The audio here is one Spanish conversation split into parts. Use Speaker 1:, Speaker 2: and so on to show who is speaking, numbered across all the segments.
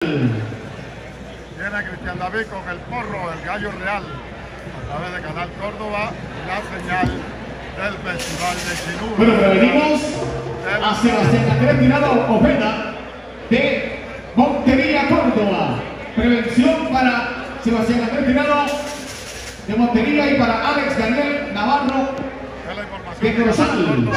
Speaker 1: Viene Cristian David con el porro, el gallo real, a través de Canal Córdoba, la señal del Festival de Chinú.
Speaker 2: Bueno, pero venimos a Sebastián Andrés Tirado Ojeda de Montería, Córdoba. Prevención para Sebastián Andrés Tirado de Montería y para Alex Daniel Navarro de Corozal.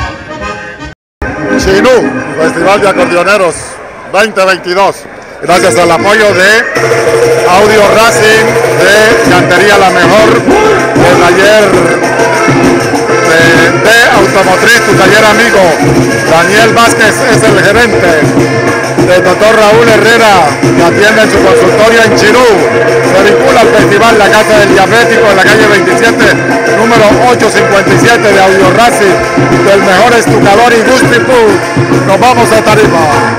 Speaker 1: Chinú, Festival de Acordeoneros 2022. Gracias al apoyo de Audio Racing, de Llantería La Mejor, del taller de Automotriz, tu taller amigo. Daniel Vázquez es el gerente. Del doctor Raúl Herrera, que atiende en su consultorio en Chinú. Se vincula al festival La Casa del Diabético en la calle 27, número 857 de Audio Racing, del mejor estucador Industry Food. Nos vamos a Tarima.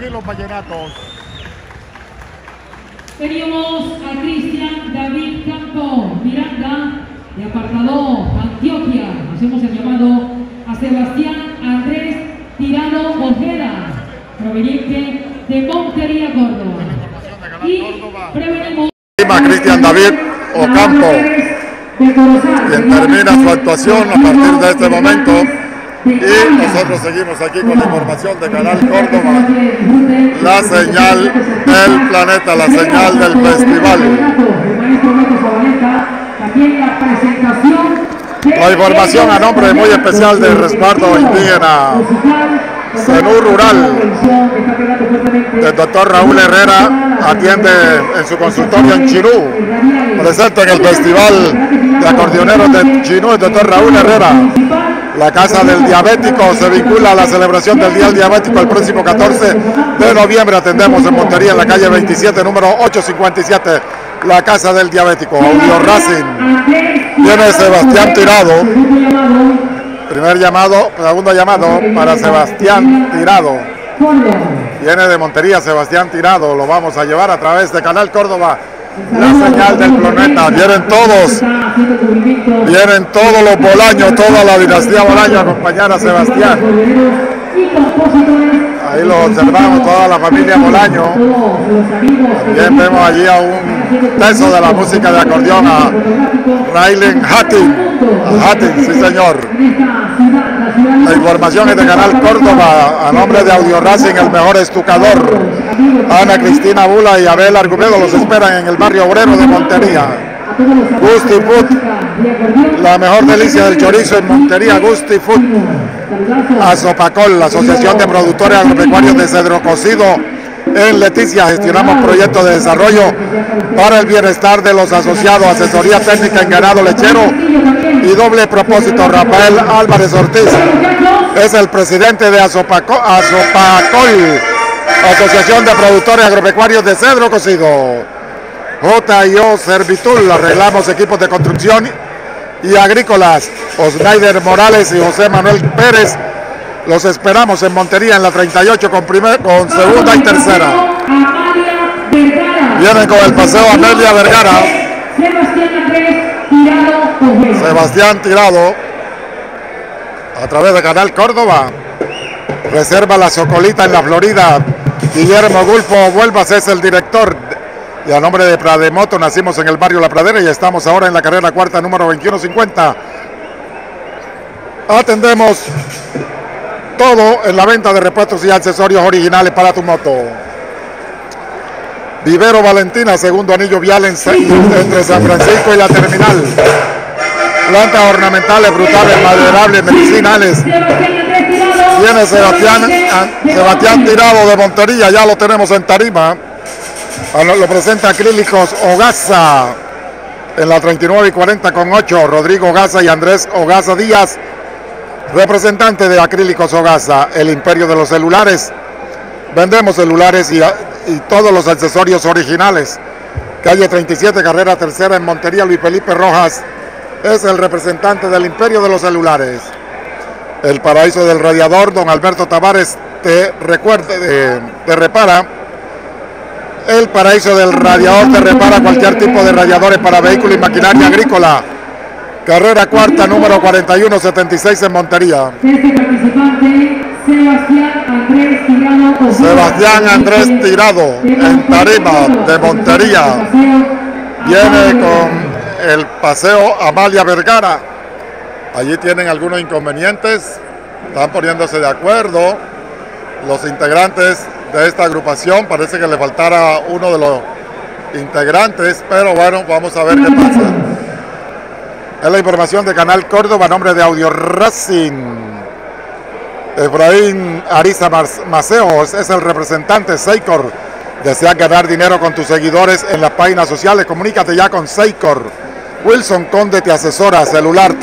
Speaker 1: aquí los vallenatos.
Speaker 3: Teníamos a Cristian David Campo Miranda, de apartado Antioquia. Hacemos el llamado a Sebastián Andrés Tirado Ojeda, proveniente de Montería, Córdoba. Y prevenimos
Speaker 1: a Cristian David Ocampo, quien termina su actuación a partir de este momento. Y nosotros seguimos aquí con la información de Canal Córdoba, la señal del planeta, la señal del festival. La información a nombre muy especial del resguardo indígena Zenú Rural, el doctor Raúl Herrera, atiende en su consultorio en Chinú, presente en el Festival de Acordeoneros de Chinú, el doctor Raúl Herrera. La Casa del Diabético se vincula a la celebración del Día del Diabético el próximo 14 de noviembre. Atendemos en Montería, en la calle 27, número 857, la Casa del Diabético. Audio Racing. Viene Sebastián Tirado. Primer llamado, segundo llamado para Sebastián Tirado. Viene de Montería Sebastián Tirado. Lo vamos a llevar a través de Canal Córdoba, la señal del planeta. Vienen todos los Bolaños, toda la dinastía Bolaño a acompañar a Sebastián. Ahí lo observamos, toda la familia Bolaño. También vemos allí a un teso de la música de acordeón, a Raylen Hattin, sí señor. La información es de Canal Córdoba, a nombre de Audio Racing, el mejor estucador. Ana Cristina Bula y Abel Argumedo los esperan en el barrio obrero de Montería. Gusti Food, la mejor delicia del chorizo en Montería, Gusti Food. Azopacol, la Asociación de Productores Agropecuarios de Cedro Cocido en Leticia. Gestionamos proyectos de desarrollo para el bienestar de los asociados, asesoría técnica en ganado lechero y doble propósito. Rafael Álvarez Ortiz es el presidente de Azopacol, Asociación de Productores Agropecuarios de Cedro Cocido. J.I.O. Servitul, arreglamos equipos de construcción y agrícolas. Osnaider Morales y José Manuel Pérez los esperamos en Montería, en la 38 con segunda y tercera. Vienen con el paseo Amelia Vergara. Sebastián Tirado, a través de Canal Córdoba. Reserva La Socolita en la Florida. Guillermo Gulfo Vuelvas es el director. Y a nombre de Prademoto, nacimos en el barrio La Pradera y estamos ahora en la carrera cuarta, número 2150. Atendemos todo en la venta de repuestos y accesorios originales para tu moto. Vivero Valentina, segundo anillo vial entre San Francisco y la terminal. Plantas ornamentales, frutales, maderables, medicinales. Viene Sebastián Tirado de Montería, ya lo tenemos en tarima. Lo presenta Acrílicos Hogaza en la 39 y 40 con 8. Rodrigo Hogaza y Andrés Hogaza Díaz, representante de Acrílicos Hogaza, el imperio de los celulares. Vendemos celulares y todos los accesorios originales. Calle 37, carrera tercera en Montería. Luis Felipe Rojas es el representante del imperio de los celulares. El paraíso del radiador, don Alberto Tavares te repara. El paraíso del radiador te repara cualquier tipo de radiadores para vehículos y maquinaria agrícola. Carrera cuarta, número 4176 en Montería. Sebastián Andrés Tirado en tarima de Montería. Viene con el paseo Amalia Vergara. Allí tienen algunos inconvenientes. Están poniéndose de acuerdo los integrantes de esta agrupación. Parece que le faltara uno de los integrantes, pero bueno, vamos a ver qué pasa. Es la información de Canal Córdoba a nombre de Audio Racing. Efraín Ariza Maceos es el representante Seicor. ¿Deseas ganar dinero con tus seguidores en las páginas sociales? Comunícate ya con Seicor. Wilson Conde te asesora. Celular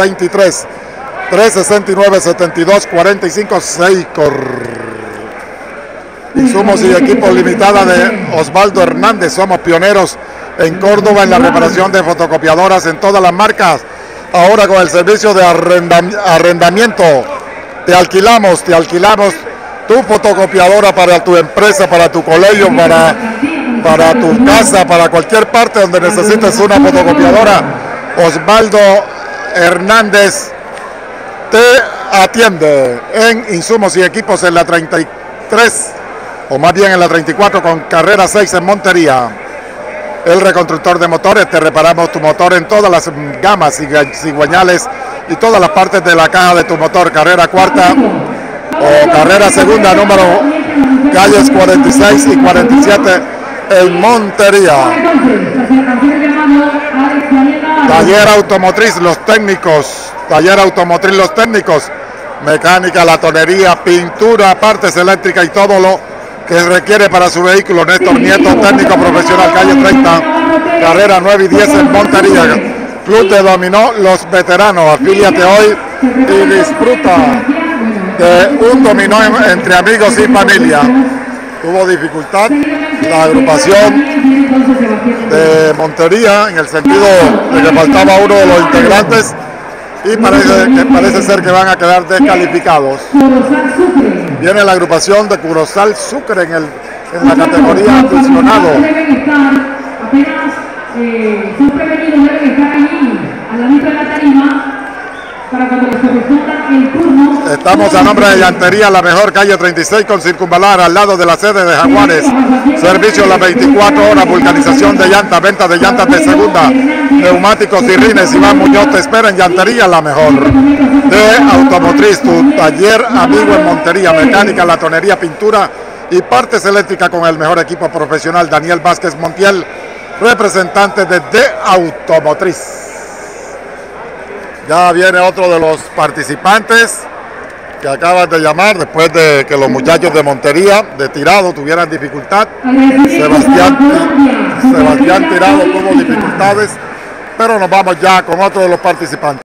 Speaker 1: 323-369-7245 Seicor. Insumos y equipos limitada de Osvaldo Hernández. Somos pioneros en Córdoba en la reparación de fotocopiadoras en todas las marcas. Ahora con el servicio de arrendamiento. Te alquilamos tu fotocopiadora para tu empresa, para tu colegio, para tu casa, para cualquier parte donde necesites una fotocopiadora, Osvaldo Hernández te atiende en insumos y equipos en la 33, o más bien en la 34 con carrera 6 en Montería. El reconstructor de motores, te reparamos tu motor en todas las gamas y cigüeñales y todas las partes de la caja de tu motor. Carrera cuarta o carrera segunda, número calles 46 y 47 en Montería. Taller automotriz, los técnicos. Taller automotriz, los técnicos. Mecánica, latonería, pintura, partes eléctricas y todo lo que requiere para su vehículo. Néstor Nieto, técnico profesional, calle 30, carrera 9 y 10 en Montería. Club de Dominó, los veteranos. Afíliate hoy y disfruta de un dominó entre amigos y familia. Tuvo dificultad la agrupación de Montería en el sentido de que faltaba uno de los integrantes y parece ser que van a quedar descalificados. Viene la agrupación de Curosal Sucre en la categoría aficionado.
Speaker 3: Son prevenidos, deben estar allí al ladito de la tarima para cuando les corresponda el turno.
Speaker 1: Estamos a nombre de Llantería, la mejor, calle 36 con Circunvalar, al lado de la sede de Jaguares. Servicio las 24 horas, vulcanización de llantas, venta de llantas de segunda, neumáticos y rines. Iván Muñoz te espera en Llantería, la mejor de automotriz, tu taller amigo en Montería. Mecánica, latonería, pintura y partes eléctricas con el mejor equipo profesional. Daniel Vázquez Montiel, representante de Automotriz. Ya viene otro de los participantes que acabas de llamar después de que los muchachos de Montería, de Tirado, tuvieran dificultad. Sebastián Tirado tuvo dificultades, pero nos vamos ya con otro de los participantes.